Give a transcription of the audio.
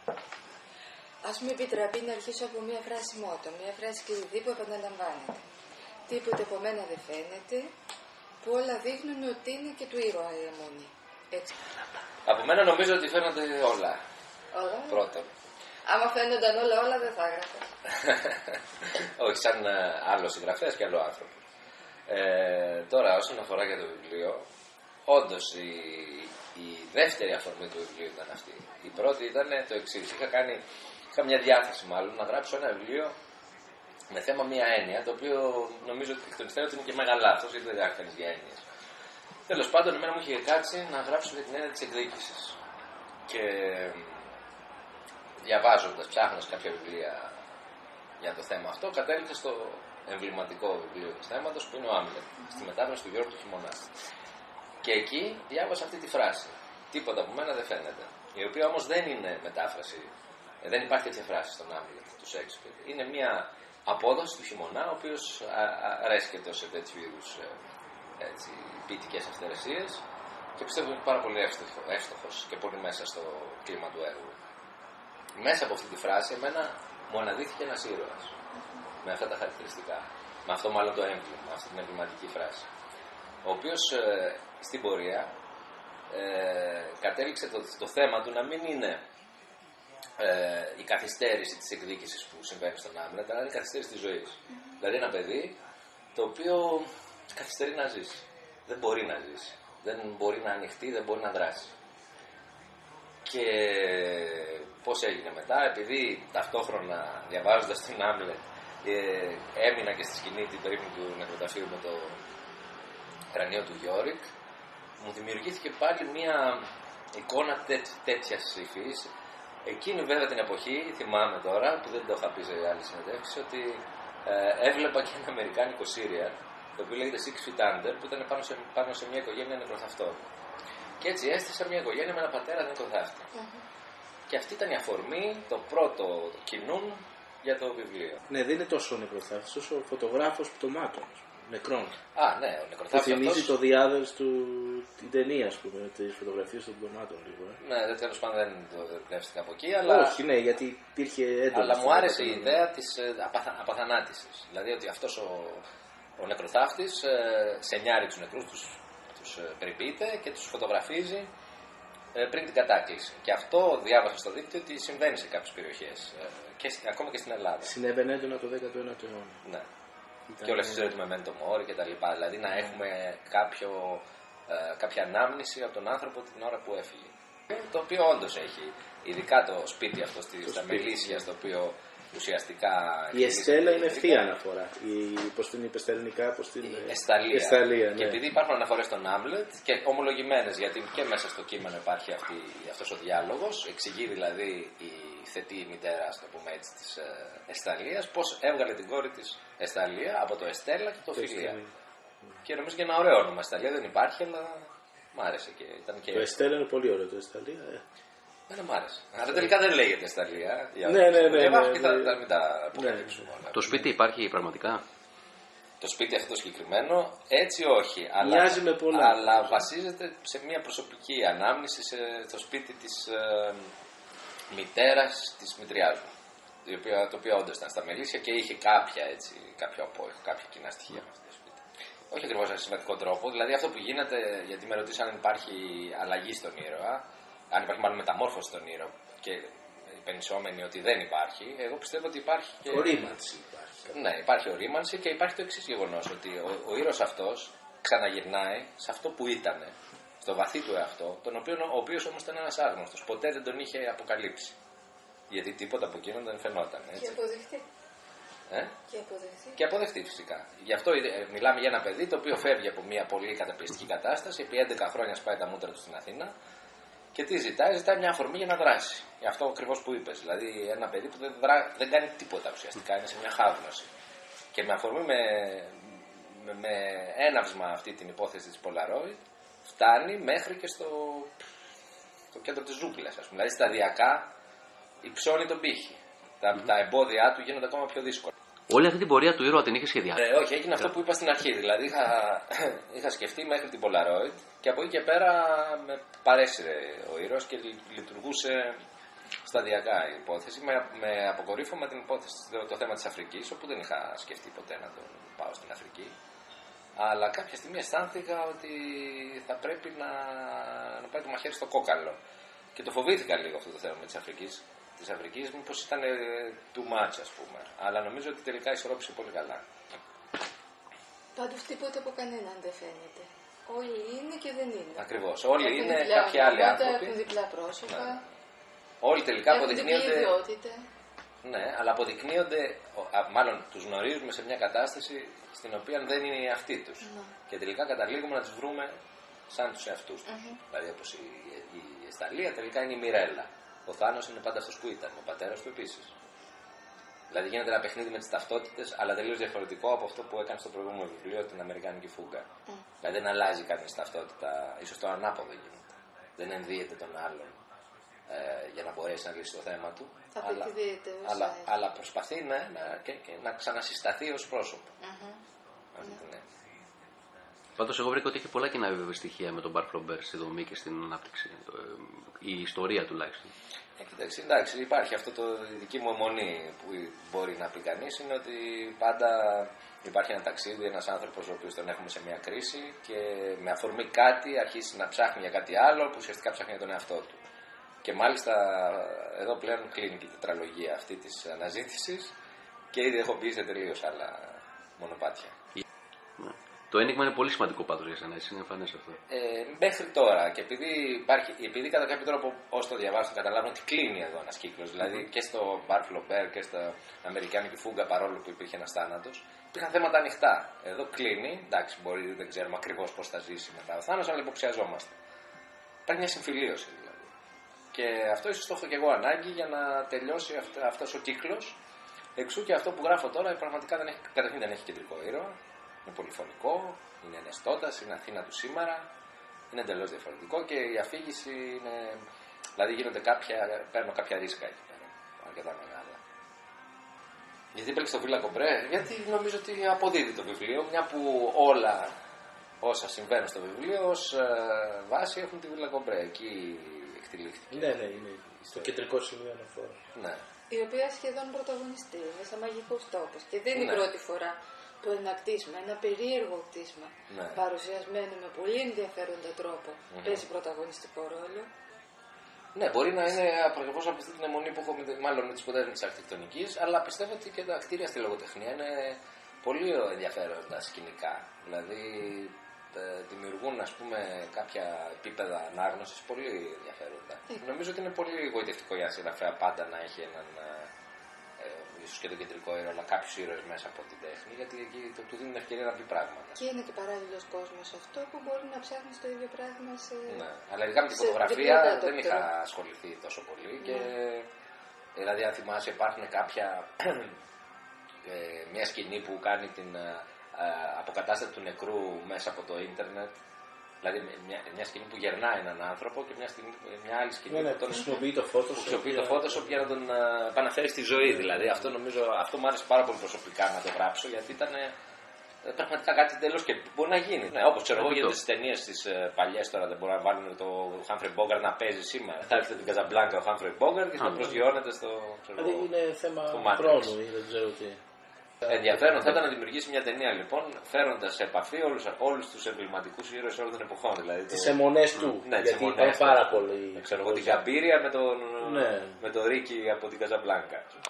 Ας μου επιτραπεί να αρχίσω από μια φράση μότο, μια φράση κλειδί που επαναλαμβάνεται. Τίποτε από μένα δεν φαίνεται, που όλα δείχνουν ότι είναι και του ήρωα η αιμονή. Έτσι. Από μένα νομίζω ότι φαίνονται όλα. Όλα. Πρώτον. Άμα φαίνονταν όλα δεν θα έγραφα. Όχι, σαν άλλο συγγραφέας και άλλο άνθρωπο. Τώρα, όσον αφορά για το βιβλίο, όντως η δεύτερη αφορμή του βιβλίου ήταν αυτή. Η πρώτη ήταν το εξής. Είχα μια διάθεση μάλλον να γράψω ένα βιβλίο με θέμα μια έννοια, το οποίο νομίζω ότι εκ των υστέρων είναι και μεγάλο λάθος, γιατί δεν γράφει κανείς για έννοιες. Τέλος πάντων, εμένα μου είχε κάτσει να γράψω για την έννοια της εκδίκησης. Και διαβάζοντας, ψάχνοντας κάποια βιβλία για το θέμα αυτό, κατέληξα στο εμβληματικό βιβλίο του θέματος που είναι ο Άμλετ, στη μετάφραση του Γιώργου του Χειμωνά. Και εκεί διάβασα αυτή τη φράση. Τίποτα από μένα δεν φαίνεται. Η οποία όμως δεν είναι μετάφραση. Δεν υπάρχει τέτοια φράση στον Άμλετ του Σέξπιρ. Είναι μια απόδοση του Χειμωνά, ο οποίος αρέσκεται σε τέτοιου είδους ποιητικές αυθαιρεσίες και πιστεύω ότι είναι πάρα πολύ εύστοχος και πολύ μέσα στο κλίμα του έργου. Μέσα από αυτή τη φράση, εμένα μου αναδείχθηκε ένας ήρωας. Με αυτά τα χαρακτηριστικά. Με αυτό μάλλον το έμβλημα, αυτή την εμβληματική φράση. Ο οποίος στην πορεία κατέληξε το θέμα του να μην είναι η καθυστέρηση της εκδίκησης που συμβαίνει στον Άμλετ, αλλά είναι η καθυστέρηση της ζωής. Δηλαδή ένα παιδί το οποίο καθυστερεί να ζήσει. Δεν μπορεί να ζήσει. Δεν μπορεί να ανοιχτεί, δεν μπορεί να δράσει. Και πώς έγινε μετά, επειδή ταυτόχρονα διαβάζοντας τον Άμλετ έμεινα και στη σκηνή την περίπτωση του νεκροταφείου με το κρανίο του Γιώρικ, μου δημιουργήθηκε πάλι μια εικόνα τέτοιας υφής. Εκείνη βέβαια την εποχή, θυμάμαι τώρα, που δεν το είχα πει σε άλλη συνεντεύξη, ότι έβλεπα και ένα αμερικάνικο σύριαλ, το οποίο λέγεται Six Feet Under, που ήταν πάνω σε μια οικογένεια νεκροθαυτών. Και έτσι έστησα μια οικογένεια με ένα πατέρα νεκροθάφτη. Και αυτή ήταν η αφορμή, το πρώτο κινούν για το βιβλίο. Ναι, δεν είναι τόσο ο νεκροθάφτης, όσο ο φωτογράφος πτωμάτων, νεκρών. Ναι, ο νεκροθάφτης. Που θυμίζει το The Others την ταινία, ας πούμε, τις φωτογραφίες των πτωμάτων λίγο. Ναι, τέλος πάντων δεν το πνεύστηκα από εκεί, αλλά. Όχι, ναι, γιατί υπήρχε έντονη. Αλλά μου άρεσε η ιδέα της απαθανάτησης. Δηλαδή ότι αυτός ο νεκροθάφτης σενιάρει τους νεκρούς, τους περιποιείται και τους φωτογραφίζει πριν την κατάκληση. Και αυτό διάβασα στο δίκτυο ότι συμβαίνει σε κάποιες περιοχές, ακόμα και στην Ελλάδα. Συνέβαινε έντονα το 19ο αιώνα. Ναι. Και όλες τις ιστορίες του Memento Mori και τα λοιπά. Δηλαδή να έχουμε κάποια ανάμνηση από τον άνθρωπο την ώρα που έφυγε. Το οποίο όντως έχει, ειδικά το σπίτι αυτό στα Μελίσια, στο οποίο ουσιαστικά. Η Εστέλα είναι ευθεία αναφορά. Πώς την είπε στα ελληνικά, πώς την. Εσταλία. Και επειδή υπάρχουν αναφορές στον Άμλετ και ομολογημένες, γιατί και μέσα στο κείμενο υπάρχει αυτός ο διάλογος, εξηγεί δηλαδή η θετή μητέρα, ας το πούμε έτσι, της Εσταλίας, πώς έβγαλε την κόρη της Εσταλία από το Εστέλα και το Φιλία. Και νομίζω και ένα ωραίο όνομα. Εσταλία δεν υπάρχει, αλλά μ' άρεσε και ήταν και. Το Εστέλα είναι πολύ ωραίο, το Εσταλία. Δεν μ' άρεσε. Αλλά τελικά δεν λέγεται Εσταλία. Ναι. Το σπίτι υπάρχει πραγματικά. Το σπίτι αυτό συγκεκριμένο, έτσι όχι. Μοιάζει με πολλά. Αλλά βασίζεται σε μια προσωπική ανάμνηση στο σπίτι της μητέρας της μητριάς μου. Το οποίο όντως ήταν στα Μελίσια και είχε κάποιο απόϊχο, κάποια κοινά στοιχεία με αυτό το σπίτι. Όχι ακριβώς σε σημαντικό τρόπο. Δηλαδή αυτό που γίνεται, γιατί με ρωτήσαν αν υπάρχει αλλαγή στον ήρωα, αν υπάρχει μάλλον μεταμόρφωση στον ήρωα και υπενισόμενοι ότι δεν υπάρχει, εγώ πιστεύω ότι υπάρχει και. Ορίμανση υπάρχει. Ναι, υπάρχει ορίμανση και υπάρχει το εξής γεγονός, ότι ο ήρωας αυτός ξαναγυρνάει σε αυτό που ήταν, στο βαθύ του εαυτό, ο οποίος όμως ήταν ένας άγνωστος, ποτέ δεν τον είχε αποκαλύψει. Γιατί τίποτα από εκείνον δεν φαινόταν. Έτσι. Και αποδεχτεί. Και αποδεχτεί φυσικά. Γι' αυτό μιλάμε για ένα παιδί το οποίο φεύγει από μια πολύ καταπιεστική κατάσταση, επί 11 χρόνια σπάει τα μούτρα του στην Αθήνα. Και τι ζητάει μια αφορμή για να δράσει. Για αυτό ακριβώς που είπες. Δηλαδή ένα παιδί που δεν κάνει τίποτα ουσιαστικά, είναι σε μια χάβνωση. Και με αφορμή με έναυσμα αυτή την υπόθεση της Polaroid, φτάνει μέχρι και στο κέντρο της ζούγκλας. Δηλαδή σταδιακά υψώνει τον πύχη. Τα εμπόδια του γίνονται ακόμα πιο δύσκολα. Όλη αυτή την πορεία του ήρωα την είχε σχεδιάσει. Όχι, έγινε αυτό που είπα στην αρχή. Δηλαδή είχα σκεφτεί μέχρι την Polaroid και από εκεί και πέρα με παρέσυρε ο ήρωας και λειτουργούσε σταδιακά η υπόθεση, με αποκορύφωμα την υπόθεση, το θέμα της Αφρικής, όπου δεν είχα σκεφτεί ποτέ να τον πάω στην Αφρική. Αλλά κάποια στιγμή αισθάνθηκα ότι θα πρέπει να πάει το μαχαίρι στο κόκαλο. Και το φοβήθηκα λίγο αυτό το θέμα με της Αφρικής, μήπως ήταν too much, ας πούμε. Αλλά νομίζω ότι τελικά ισορρόπησε πολύ καλά. Πάντως τίποτα από κανέναν δεν φαίνεται. Όλοι είναι και δεν είναι. Ακριβώς. Όλοι είναι κάποιοι άλλοι άνθρωποι. Έχουν διπλά πρόσωπα. Ναι. Όλοι τελικά αποδεικνύονται. Ιδιότητα. Ναι, αλλά αποδεικνύονται, μάλλον τους γνωρίζουμε σε μια κατάσταση στην οποία δεν είναι οι αυτοί τους. Ναι. Και τελικά καταλήγουμε να τους βρούμε σαν τους εαυτούς τους. Δηλαδή, όπως η Εσταλία τελικά είναι η Μιρέλα. Ο Θάνος είναι πάντα αυτός που ήταν. Ο πατέρας του επίσης. Δηλαδή γίνεται ένα παιχνίδι με τις ταυτότητες, αλλά τελείως διαφορετικό από αυτό που έκανε στο προηγούμενο βιβλίο, την Αμερικάνικη Φούγκα. Δηλαδή δεν αλλάζει κανείς ταυτότητα, ίσως το ανάποδο γίνεται. Δεν ενδύεται τον άλλον για να μπορέσει να λύσει το θέμα του. Αλλά προσπαθεί να ξανασυσταθεί ως πρόσωπο. Πάντως εγώ βρήκα ότι έχει πολλά κοινά στοιχεία με τον Μπαρ Φλομπέρ στη δομή και στην ανάπτυξη. Η ιστορία τουλάχιστον. Εντάξει, υπάρχει αυτό η δική μου αιμονή που μπορεί να πει κανείς, είναι ότι πάντα υπάρχει ένα ταξίδι, ένας άνθρωπος ο οποίος τον έχουμε σε μια κρίση και με αφορμή κάτι αρχίσει να ψάχνει για κάτι άλλο που ουσιαστικά ψάχνει για τον εαυτό του. Και μάλιστα εδώ πλέον κλείνει και η τετραλογία αυτή της αναζήτησης και ήδη έχω μπει σε τελείως άλλα μονοπάτια. Το ένιγμα είναι πολύ σημαντικό πάντως για εσένα, είναι εμφανές αυτό. Μέχρι τώρα, και επειδή κατά κάποιο τρόπο όσο το διαβάσω καταλάβω ότι κλείνει εδώ ένας κύκλος, δηλαδή και στο Μπαρ Φλομπέρ και στο Αμερικάνικη Φούγκα, παρόλο που υπήρχε ένας θάνατος, υπήρχαν θέματα ανοιχτά. Εδώ κλείνει, εντάξει, δεν ξέρουμε ακριβώς πώς θα ζήσει μετά ο Θάνος, αλλά υποψιαζόμαστε. Υπάρχει μια συμφιλίωση δηλαδή. Και αυτό ίσως το έχω και εγώ ανάγκη για να τελειώσει αυτός ο κύκλος. Εξού και αυτό που γράφω τώρα πραγματικά καταρχήν δεν έχει κεντρικό ήρωα. Είναι πολυφωνικό, είναι ενεστώτας, είναι Αθήνα του σήμερα, είναι εντελώς διαφορετικό και η αφήγηση είναι. Δηλαδή παίρνω κάποια ρίσκα εκεί πέρα, αρκετά μεγάλα. Γιατί είπα στο Βίλα Κομπρέ, γιατί νομίζω ότι αποδίδει το βιβλίο, μια που όλα όσα συμβαίνουν στο βιβλίο ως βάση έχουν τη Βίλα Κομπρέ. Εκεί εκτελήχθηκε. Ναι, είναι στο κεντρικό σημείο αναφορά. Ναι. Η οποία σχεδόν πρωταγωνιστεί, είναι σαν μαγικός τόπος. Και δεν είναι η πρώτη φορά που ένα κτίσμα, ένα περίεργο κτίσμα, παρουσιασμένο με πολύ ενδιαφέροντα τρόπο, παίζει πρωταγωνιστικό ρόλο. Ναι, μπορεί να είναι ακριβώς από αυτή την αιμονή που έχω μάλλον με τις σπουδές της αρχιτεκτονικής, αλλά πιστεύω ότι και τα κτίρια στη λογοτεχνία είναι πολύ ενδιαφέροντα σκηνικά. Δηλαδή δημιουργούν, ας πούμε, κάποια επίπεδα ανάγνωσης πολύ ενδιαφέροντα. Νομίζω ότι είναι πολύ γοητευτικό για ένα συγγραφέα πάντα να έχει έναν. Ίσως και το κεντρικό ήρωα, αλλά κάποιους ήρωες μέσα από την τέχνη, γιατί εκεί του δίνουν ευκαιρία να πει πράγματα. Και είναι και παράλληλος κόσμος αυτό που μπορεί να ψάχνει το ίδιο πράγμα σε. Ναι, αλλά ειδικά με τη φωτογραφία δεν είχα ασχοληθεί τόσο πολύ. Ναι. Και δηλαδή, αν θυμάσαι, υπάρχουν μια σκηνή που κάνει την αποκατάσταση του νεκρού μέσα από το ίντερνετ. Δηλαδή μια σκηνή που γερνάει έναν άνθρωπο και μια άλλη σκηνή που τον χρησιμοποιεί το Photoshop για να τον επαναφέρει στη ζωή. Δηλαδή αυτό μου άρεσε πάρα πολύ προσωπικά να το γράψω, γιατί ήταν πραγματικά κάτι τέλος και μπορεί να γίνει. Ναι, όπως ξέρω εγώ, γιατί στις ταινίες τις παλιές τώρα δεν μπορούν να βάλουν το Humphrey Bogart να παίζει σήμερα. Θα έρχεται την Καζαμπλάνκα ο Humphrey Bogart και θα προσγειώνεται στο. Δηλαδή είναι θέμα χρόνου ή δεν ξέρω τι. Ενδιαφέρον θα ήταν να δημιουργήσει μια ταινία λοιπόν, φέροντας σε επαφή όλους τους εμβληματικούς ήρωες όλων των εποχών. Δηλαδή, τις αιμονές του. Ναι, γιατί υπάρχουν πάρα πολλοί. Ξέρω εγώ την Καμπύρια με τον Ρίκη από την Καζαμπλάνκα.